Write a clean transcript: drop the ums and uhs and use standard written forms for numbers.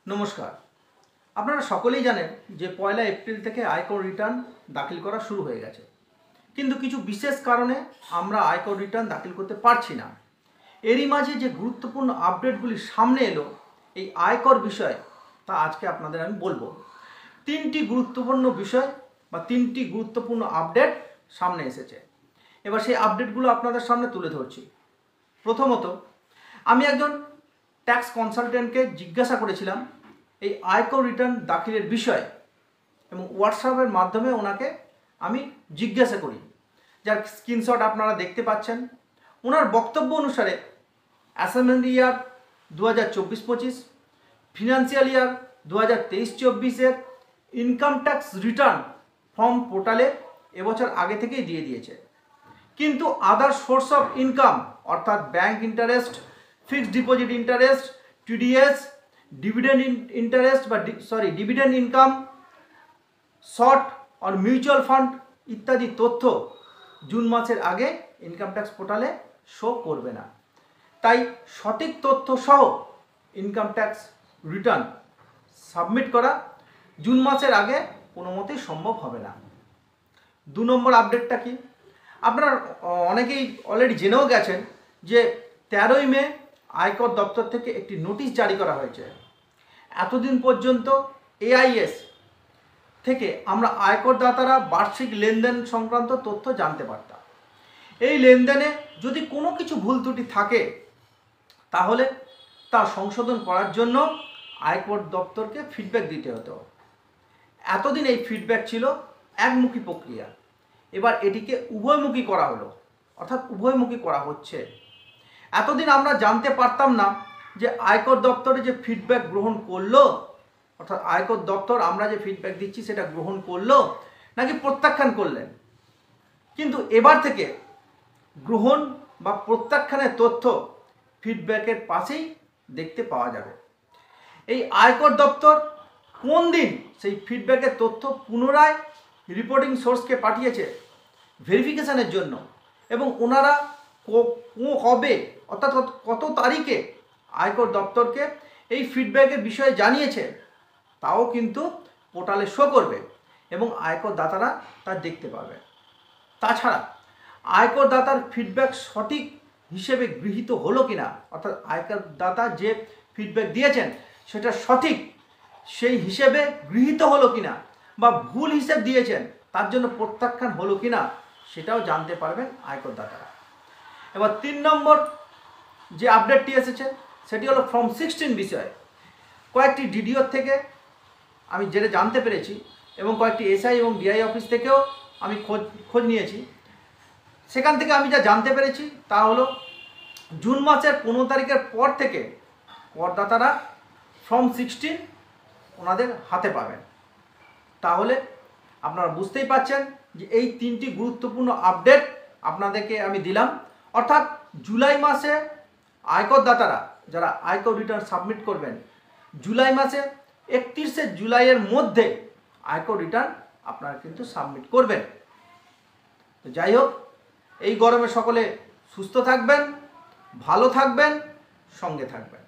নমস্কার। আপনারা সকলেই জানেন যে 1 এপ্রিল থেকে আয়কর রিটার্ন দাখিল করা শুরু হয়ে গেছে, কিন্তু কিছু বিশেষ কারণে আমরা আয়কর রিটার্ন দাখিল করতে পারছি না। এরই মাঝে যে গুরুত্বপূর্ণ আপডেটগুলি সামনে এলো এই আয়কর বিষয়ে, তা আজকে আপনাদের আমি বলবো। 3টি গুরুত্বপূর্ণ বিষয় বা 3টি গুরুত্বপূর্ণ আপডেট সামনে এসেছে। এবার সেই আপডেটগুলো আপনাদের সামনে তুলে ধরছি। প্রথমত, আমি একজন ট্যাক্স কনসালটেন্টকে জিজ্ঞাসা করেছিলাম এই আয়কর রিটার্ন দাখিলের বিষয়ে, এবং হোয়াটসঅ্যাপের মাধ্যমে ওনাকে আমি জিজ্ঞাসা করি, যার স্ক্রিনশট আপনারা দেখতে পাচ্ছেন। ওনার বক্তব্য অনুসারে assembly year 2024-25, financial year 2023-24 income tax return form পোর্টালে এবছর আগে থেকেই দিয়ে দিয়েছে, কিন্তু আদার সোর্স অফ ইনকাম অর্থাৎ bank interest, fixed deposit interest, TDS, dividend interest বা dividend income, short or mutual fund ইত্যাদি তথ্য জুন মাসের আগে ইনকাম ট্যাক্স পোর্টালে শো করবে না। তাই সঠিক তথ্য সহ ইনকাম ট্যাক্স রিটার্ন সাবমিট করা জুন মাসের আগে কোনো মতেই সম্ভব হবে না। 2 নম্বর আপডেটটা কি, আপনারা অনেকেই অলরেডি জেনেও গেছেন যে 13ই মে আয়কর দপ্তর থেকে একটি নোটিশ জারি করা হয়েছে। এতদিন পর্যন্ত এআইএস থেকে আমরা আয়করদাতারা বার্ষিক লেনদেন সংক্রান্ত তথ্য জানতে পারতাম। এই লেনদেনে যদি কোনো কিছু ভুল ত্রুটি থাকে তাহলে তা সংশোধন করার জন্য আয়কর দপ্তরকে ফিডব্যাক দিতে হতো। এতদিন এই ফিডব্যাক ছিল একমুখী প্রক্রিয়া, এবার এটিকে উভয়মুখী করা হলো, অর্থাৎ উভয়মুখী করা হচ্ছে। এতদিন আমরা জানতে পারতাম না যে আয়কর দপ্তরে যে ফিডব্যাক গ্রহণ করলো, অর্থাৎ আয়কর দপ্তর আমরা যে ফিডব্যাক দিচ্ছি সেটা গ্রহণ করলো নাকি প্রত্যাখ্যান করলেন। কিন্তু এবার থেকে গ্রহণ বা প্রত্যাখ্যানের তথ্য ফিডব্যাকের পাশেই দেখতে পাওয়া যাবে। এই আয়কর দপ্তর কোন দিন সেই ফিডব্যাকের তথ্য পুনরায় রিপোর্টিং সোর্সকে পাঠিয়েছে ভেরিফিকেশানের জন্য, এবং ওনারা কবে অর্থাৎ কত তারিখে আয়কর দপ্তরকে এই ফিডব্যাকের বিষয়ে জানিয়েছে তাও কিন্তু পোর্টালে শো করবে এবং আয়কর দাতারা তা দেখতে পাবে। তাছাড়া আয়কর দাতার ফিডব্যাক সঠিক হিসেবে গৃহীত হলো কিনা, অর্থাৎ আয়কর দাতা যে ফিডব্যাক দিয়েছেন সেটা সঠিক সেই হিসেবে গৃহীত হলো কিনা বা ভুল হিসেব দিয়েছেন তার জন্য প্রত্যাখ্যান হলো কিনা সেটাও জানতে পারবেন আয়কর দাতারা। এবার 3 নম্বর যে আপডেটটি এসেছে সেটি হলো ফর্ম 16 বিষয়ে। কয়েকটি ডিডিওর থেকে আমি যেটা জানতে পেরেছি এবং কয়েকটি এসআই এবং ডিআই অফিস থেকেও আমি খোঁজ নিয়েছি, সেখান থেকে আমি যা জানতে পেরেছি তা হলো জুন মাসের 15 তারিখের পর থেকে করদাতারা ফর্ম 16 ওনাদের হাতে পাবেন। তাহলে আপনারা বুঝতেই পারছেন যে এই 3টি গুরুত্বপূর্ণ আপডেট আপনাদেরকে আমি দিলাম। অর্থাৎ জুলাই মাসে আয়কর দাতারা যারা আয়কর রিটার্ন সাবমিট করবেন জুলাই মাসে 31শে জুলাইয়ের মধ্যে আয়কর রিটার্ন আপনারা কিন্তু সাবমিট করবেন। তো যাই হোক, এই গরমে সকলে সুস্থ থাকবেন, ভালো থাকবেন, সঙ্গে থাকবেন।